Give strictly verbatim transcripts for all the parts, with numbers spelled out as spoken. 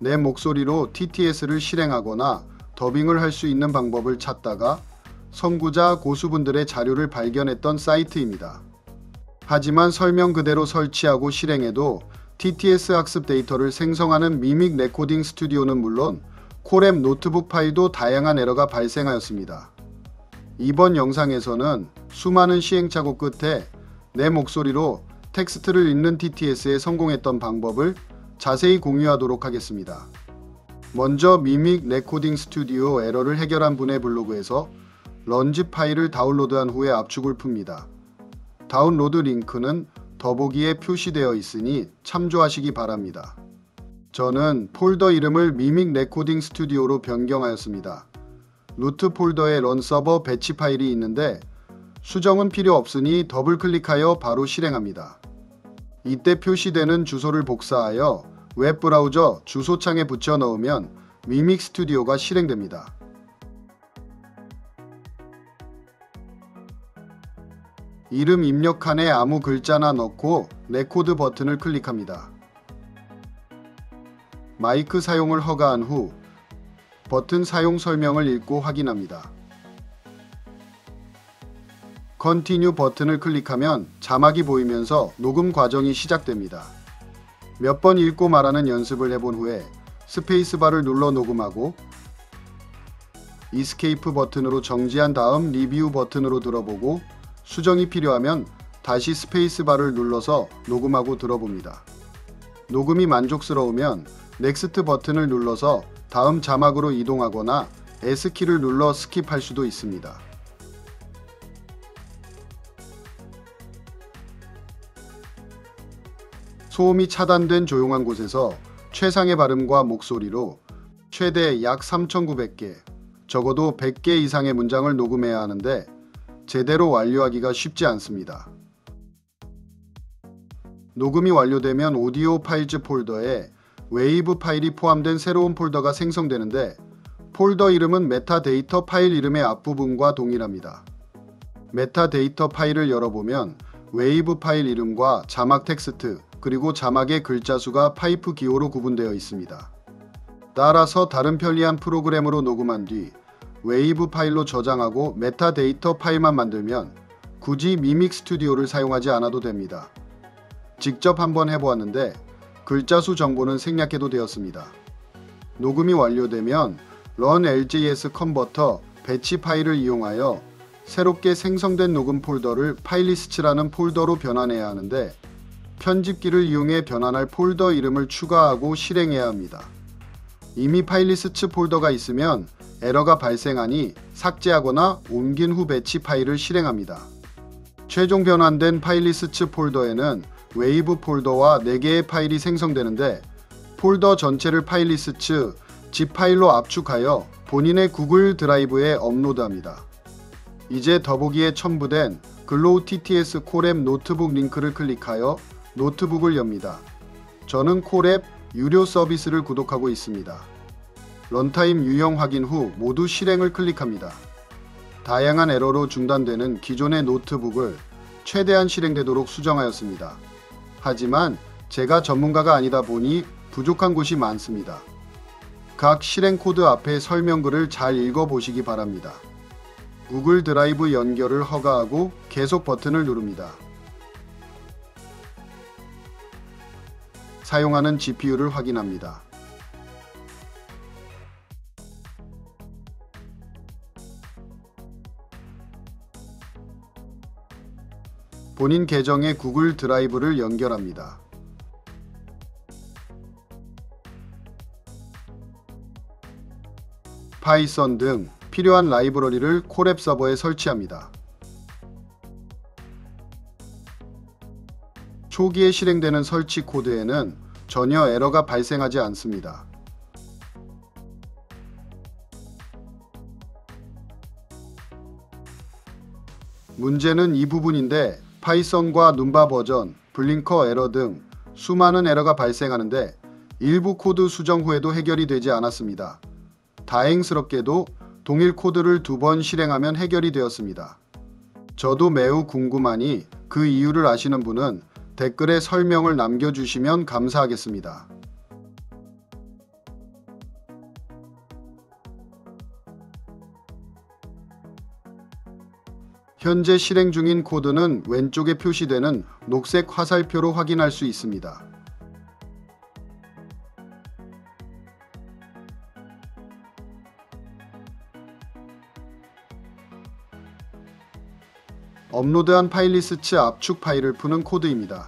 내 목소리로 티티에스를 실행하거나 더빙을 할 수 있는 방법을 찾다가 선구자 고수분들의 자료를 발견했던 사이트입니다. 하지만 설명 그대로 설치하고 실행해도 티티에스 학습 데이터를 생성하는 미믹 레코딩 스튜디오는 물론 콜앱 노트북 파일도 다양한 에러가 발생하였습니다. 이번 영상에서는 수많은 시행착오 끝에 내 목소리로 텍스트를 읽는 티티에스에 성공했던 방법을 자세히 공유하도록 하겠습니다. 먼저 미믹 레코딩 스튜디오 에러를 해결한 분의 블로그에서 런지 파일을 다운로드한 후에 압축을 풉니다. 다운로드 링크는 더보기에 표시되어 있으니 참조하시기 바랍니다. 저는 폴더 이름을 미믹 레코딩 스튜디오로 변경하였습니다. 루트 폴더에 런 서버 배치 파일이 있는데 수정은 필요 없으니 더블 클릭하여 바로 실행합니다. 이때 표시되는 주소를 복사하여 웹브라우저 주소창에 붙여 넣으면 미믹 스튜디오가 실행됩니다. 이름 입력칸에 아무 글자나 넣고 레코드 버튼을 클릭합니다. 마이크 사용을 허가한 후 버튼 사용 설명을 읽고 확인합니다. 컨티뉴 버튼을 클릭하면 자막이 보이면서 녹음 과정이 시작됩니다. 몇 번 읽고 말하는 연습을 해본 후에 스페이스바를 눌러 녹음하고 이스케이프 버튼으로 정지한 다음 리뷰 버튼으로 들어보고 수정이 필요하면 다시 스페이스바를 눌러서 녹음하고 들어봅니다. 녹음이 만족스러우면 넥스트 버튼을 눌러서 다음 자막으로 이동하거나 S키를 눌러 스킵할 수도 있습니다. 소음이 차단된 조용한 곳에서 최상의 발음과 목소리로 최대 약 삼천구백 개, 적어도 백 개 이상의 문장을 녹음해야 하는데 제대로 완료하기가 쉽지 않습니다. 녹음이 완료되면 오디오 파일즈 폴더에 웨이브 파일이 포함된 새로운 폴더가 생성되는데 폴더 이름은 메타데이터 파일 이름의 앞부분과 동일합니다. 메타데이터 파일을 열어보면 웨이브 파일 이름과 자막 텍스트 그리고 자막의 글자 수가 파이프 기호로 구분되어 있습니다. 따라서 다른 편리한 프로그램으로 녹음한 뒤 웨이브 파일로 저장하고 메타데이터 파일만 만들면 굳이 미믹 스튜디오를 사용하지 않아도 됩니다. 직접 한번 해보았는데 글자 수 정보는 생략해도 되었습니다. 녹음이 완료되면 런 엘제이에스 컨버터 배치 파일을 이용하여 새롭게 생성된 녹음 폴더를 파일리스트라는 폴더로 변환해야 하는데 편집기를 이용해 변환할 폴더 이름을 추가하고 실행해야 합니다. 이미 파일리스트 폴더가 있으면 에러가 발생하니 삭제하거나 옮긴 후 배치 파일을 실행합니다. 최종 변환된 파일리스트 폴더에는 웨이브 폴더와 네 개의 파일이 생성되는데 폴더 전체를 파일리스트 zip 파일로 압축하여 본인의 구글 드라이브에 업로드합니다. 이제 더보기에 첨부된 글로우 티티에스 콜앱 노트북 링크를 클릭하여 노트북을 엽니다. 저는 콜앱 유료 서비스를 구독하고 있습니다. 런타임 유형 확인 후 모두 실행을 클릭합니다. 다양한 에러로 중단되는 기존의 노트북을 최대한 실행되도록 수정하였습니다. 하지만 제가 전문가가 아니다 보니 부족한 곳이 많습니다. 각 실행 코드 앞에 설명글을 잘 읽어보시기 바랍니다. 구글 드라이브 연결을 허가하고 계속 버튼을 누릅니다. 사용하는 지피유를 확인합니다. 본인 계정에 구글 드라이브를 연결합니다. 파이썬 등 필요한 라이브러리를 콜앱 서버에 설치합니다. 초기에 실행되는 설치 코드에는 전혀 에러가 발생하지 않습니다. 문제는 이 부분인데 파이썬과 numba 버전, 블링커 에러 등 수많은 에러가 발생하는데 일부 코드 수정 후에도 해결이 되지 않았습니다. 다행스럽게도 동일 코드를 두 번 실행하면 해결이 되었습니다. 저도 매우 궁금하니 그 이유를 아시는 분은 댓글에 설명을 남겨주시면 감사하겠습니다. 현재 실행 중인 코드는 왼쪽에 표시되는 녹색 화살표로 확인할 수 있습니다. 업로드한 파일 리스트 압축 파일을 푸는 코드입니다.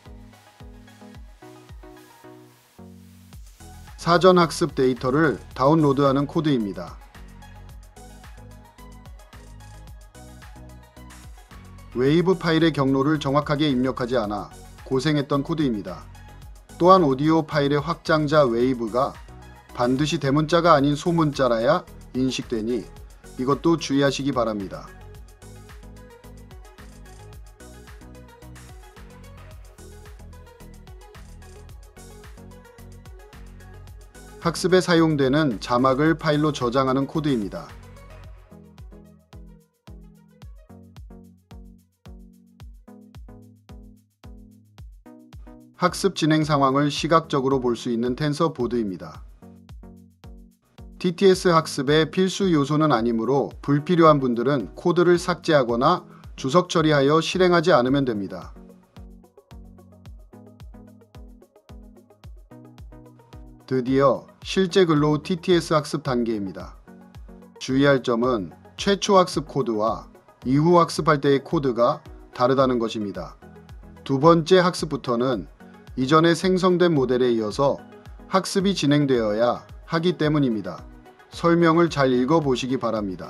사전 학습 데이터를 다운로드하는 코드입니다. 웨이브 파일의 경로를 정확하게 입력하지 않아 고생했던 코드입니다. 또한 오디오 파일의 확장자 웨이브가 반드시 대문자가 아닌 소문자라야 인식되니 이것도 주의하시기 바랍니다. 학습에 사용되는 자막을 파일로 저장하는 코드입니다. 학습 진행 상황을 시각적으로 볼 수 있는 텐서 보드입니다. 티티에스 학습의 필수 요소는 아니므로 불필요한 분들은 코드를 삭제하거나 주석 처리하여 실행하지 않으면 됩니다. 드디어 실제 글로우 티티에스 학습 단계입니다. 주의할 점은 최초 학습 코드와 이후 학습할 때의 코드가 다르다는 것입니다. 두 번째 학습부터는 이전에 생성된 모델에 이어서 학습이 진행되어야 하기 때문입니다. 설명을 잘 읽어보시기 바랍니다.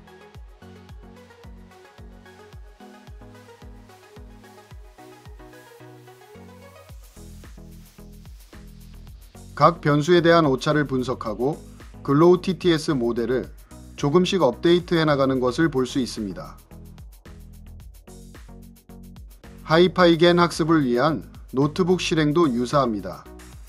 각 변수에 대한 오차를 분석하고 글로우 티티에스 모델을 조금씩 업데이트해 나가는 것을 볼 수 있습니다. 하이파이겐 학습을 위한 노트북 실행도 유사합니다.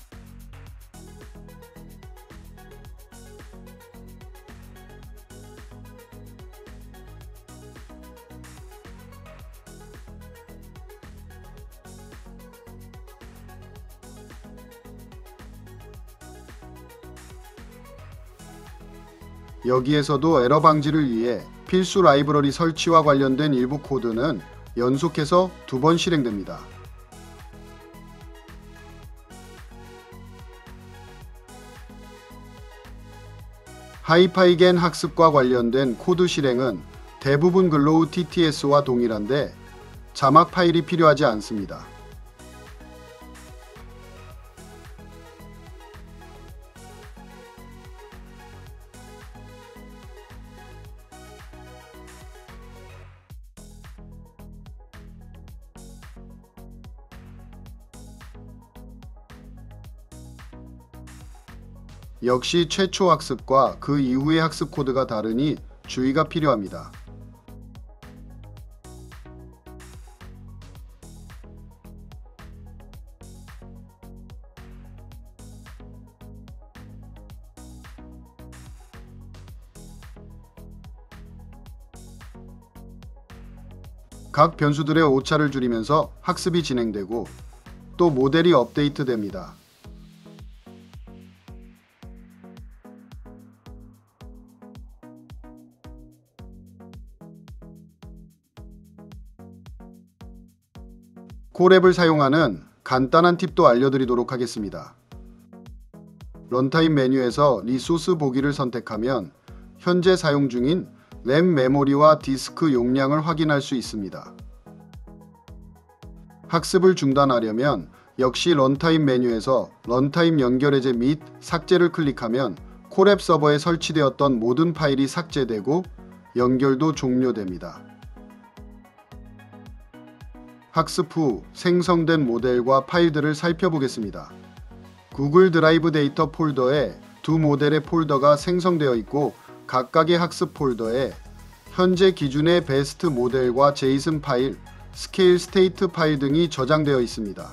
여기에서도 에러 방지를 위해 필수 라이브러리 설치와 관련된 일부 코드는 연속해서 두 번 실행됩니다. 하이파이겐 학습과 관련된 코드 실행은 대부분 글로우 티티에스와 동일한데 자막 파일이 필요하지 않습니다. 역시 최초 학습과 그 이후의 학습 코드가 다르니 주의가 필요합니다. 각 변수들의 오차를 줄이면서 학습이 진행되고 또 모델이 업데이트됩니다. 콜앱을 사용하는 간단한 팁도 알려드리도록 하겠습니다. 런타임 메뉴에서 리소스 보기를 선택하면 현재 사용 중인 램 메모리와 디스크 용량을 확인할 수 있습니다. 학습을 중단하려면 역시 런타임 메뉴에서 런타임 연결 해제 및 삭제를 클릭하면 콜앱 서버에 설치되었던 모든 파일이 삭제되고 연결도 종료됩니다. 학습 후 생성된 모델과 파일들을 살펴보겠습니다. 구글 드라이브 데이터 폴더에 두 모델의 폴더가 생성되어 있고 각각의 학습 폴더에 현재 기준의 베스트 모델과 제이슨 파일, 스케일 스테이트 파일 등이 저장되어 있습니다.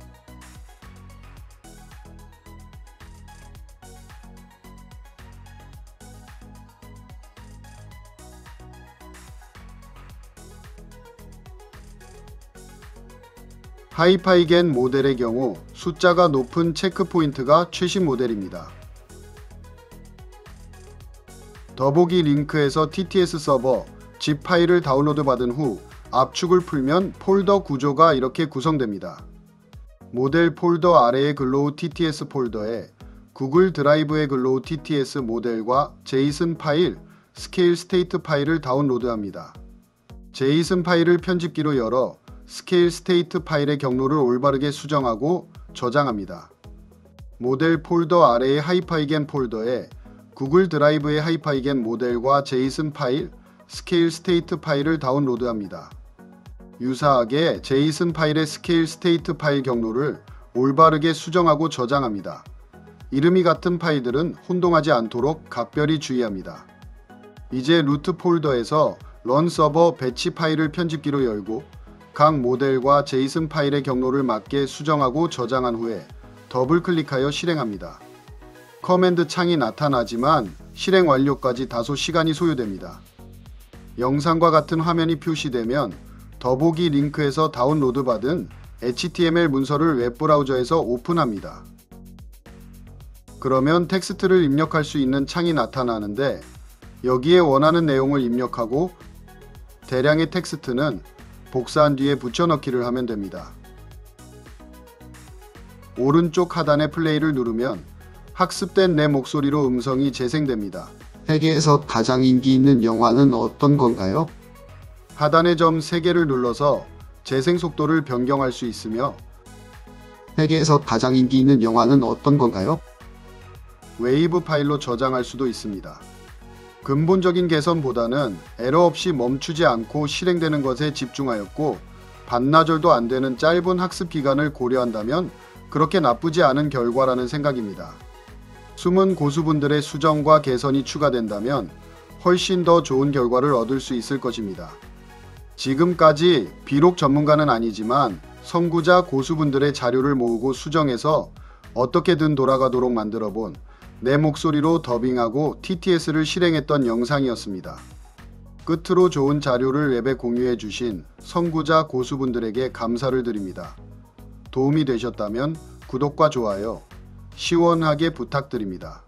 하이파이겐 모델의 경우 숫자가 높은 체크 포인트가 최신 모델입니다. 더보기 링크에서 티티에스 서버 zip 파일을 다운로드받은 후 압축을 풀면 폴더 구조가 이렇게 구성됩니다. 모델 폴더 아래의 글로우 티티에스 폴더에 구글 드라이브의 글로우 티티에스 모델과 제이슨 파일, 스케일 스테이트 파일을 다운로드합니다. 제이슨 파일을 편집기로 열어 스케일 스테이트 파일의 경로를 올바르게 수정하고 저장합니다. 모델 폴더 아래의 하이파이겐 폴더에 구글 드라이브의 하이파이겐 모델과 제이슨 파일, 스케일 스테이트 파일을 다운로드합니다. 유사하게 제이슨 파일의 스케일 스테이트 파일 경로를 올바르게 수정하고 저장합니다. 이름이 같은 파일들은 혼동하지 않도록 각별히 주의합니다. 이제 루트 폴더에서 런 서버 배치 파일을 편집기로 열고 각 모델과 제이슨 파일의 경로를 맞게 수정하고 저장한 후에 더블 클릭하여 실행합니다. 커맨드 창이 나타나지만 실행 완료까지 다소 시간이 소요됩니다. 영상과 같은 화면이 표시되면 더보기 링크에서 다운로드받은 에이치티엠엘 문서를 웹브라우저에서 오픈합니다. 그러면 텍스트를 입력할 수 있는 창이 나타나는데 여기에 원하는 내용을 입력하고 대량의 텍스트는 복사한 뒤에 붙여넣기를 하면 됩니다. 오른쪽 하단의 플레이를 누르면 학습된 내 목소리로 음성이 재생됩니다. 세계에서 가장 인기 있는 영화는 어떤 건가요? 하단의 점 세 개를 눌러서 재생 속도를 변경할 수 있으며 세계에서 가장 인기 있는 영화는 어떤 건가요? 웨이브 파일로 저장할 수도 있습니다. 근본적인 개선보다는 에러 없이 멈추지 않고 실행되는 것에 집중하였고 반나절도 안 되는 짧은 학습 기간을 고려한다면 그렇게 나쁘지 않은 결과라는 생각입니다. 숨은 고수분들의 수정과 개선이 추가된다면 훨씬 더 좋은 결과를 얻을 수 있을 것입니다. 지금까지 비록 전문가는 아니지만 선구자 고수분들의 자료를 모으고 수정해서 어떻게든 돌아가도록 만들어 본 내 목소리로 더빙하고 티티에스를 실행했던 영상이었습니다. 끝으로 좋은 자료를 웹에 공유해 주신 선구자 고수분들에게 감사를 드립니다. 도움이 되셨다면 구독과 좋아요 시원하게 부탁드립니다.